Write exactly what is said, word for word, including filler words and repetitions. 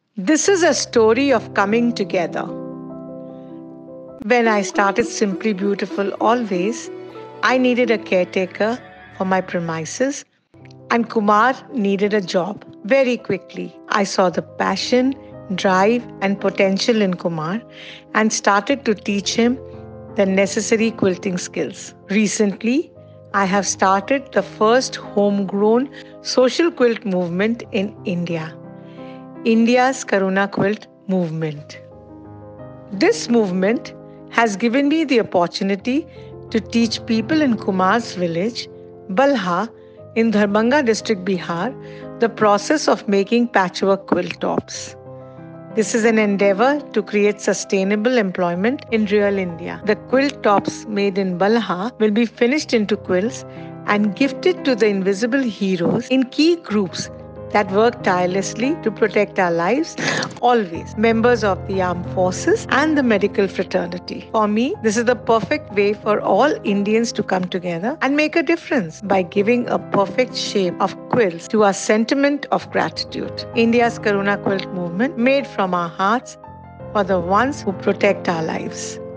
This is a story of coming together. When I started Simply Beautiful Always, I needed a caretaker for my premises, and Kumar needed a job. Very quickly, I saw the passion, drive, and potential in Kumar and started to teach him the necessary quilting skills. Recently, I have started the first homegrown social quilt movement in India, India's Karuna Quilt Movement. This movement has given me the opportunity to teach people in Kumar's village, Balha, in Darbhanga district, Bihar, the process of making patchwork quilt tops. This is an endeavor to create sustainable employment in rural India. The quilt tops made in Balha will be finished into quilts and gifted to the invisible heroes in key groups that work tirelessly to protect our lives, always members of the armed forces and the medical fraternity. For me, this is the perfect way for all Indians to come together and make a difference by giving a perfect shape of quilts to our sentiment of gratitude. India's Karuna Quilt movement made from our hearts for the ones who protect our lives.